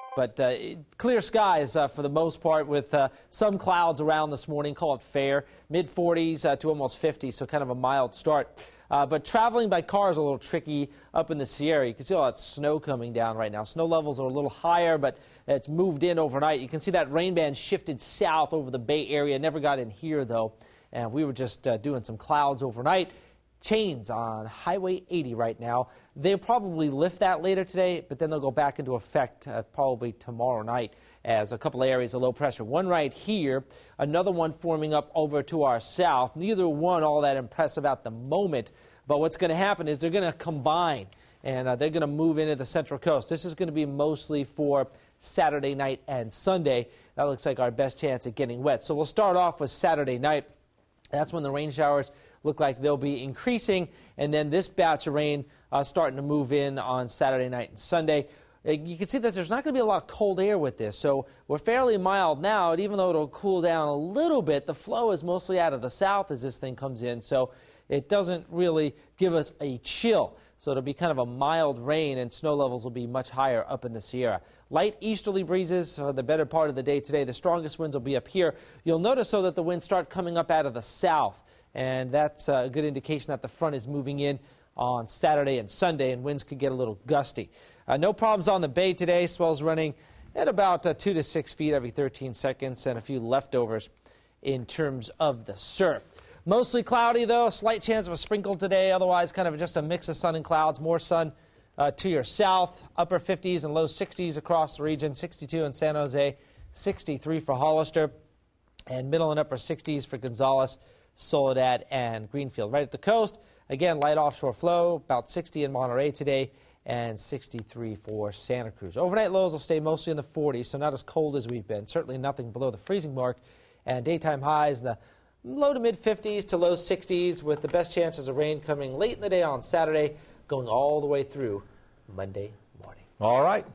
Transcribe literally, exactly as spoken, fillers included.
But uh, clear skies uh, for the most part, with uh, some clouds around this morning. Call it fair. mid forties uh, to almost fifty, so kind of a mild start. Uh, but traveling by car is a little tricky up in the Sierra. You can see all that snow coming down right now. Snow levels are a little higher, but it's moved in overnight. You can see that rain band shifted south over the Bay Area. Never got in here, though. And we were just uh, doing some clouds overnight. Chains on Highway eighty right now. They'll probably lift that later today, but then they'll go back into effect uh, probably tomorrow night as a couple areas of low pressure. One right here, another one forming up over to our south. Neither one all that impressive at the moment, but what's going to happen is they're going to combine, and uh, they're going to move into the Central Coast. This is going to be mostly for Saturday night and Sunday. That looks like our best chance at getting wet. So we'll start off with Saturday night. That's when the rain showers look like they'll be increasing, and then this batch of rain uh, starting to move in on Saturday night and Sunday. Uh, you can see that there's not going to be a lot of cold air with this, so we're fairly mild now, and even though it'll cool down a little bit, the flow is mostly out of the south as this thing comes in, so it doesn't really give us a chill. So it'll be kind of a mild rain, and snow levels will be much higher up in the Sierra. Light easterly breezes for the better part of the day today. The strongest winds will be up here. You'll notice, though, that the winds start coming up out of the south, and that's a good indication that the front is moving in on Saturday and Sunday, and winds could get a little gusty. Uh, no problems on the bay today. Swells running at about uh, two to six feet every thirteen seconds, and a few leftovers in terms of the surf. Mostly cloudy, though. A slight chance of a sprinkle today. Otherwise, kind of just a mix of sun and clouds. More sun uh, to your south. Upper fifties and low sixties across the region. sixty-two in San Jose, sixty-three for Hollister, and middle and upper sixties for Gonzales, Soledad, and Greenfield. Right at the coast, again, light offshore flow, about sixty in Monterey today, and sixty-three for Santa Cruz. Overnight lows will stay mostly in the forties, so not as cold as we've been. Certainly nothing below the freezing mark. And daytime highs in the low to mid fifties to low sixties, with the best chances of rain coming late in the day on Saturday, going all the way through Monday morning. All right.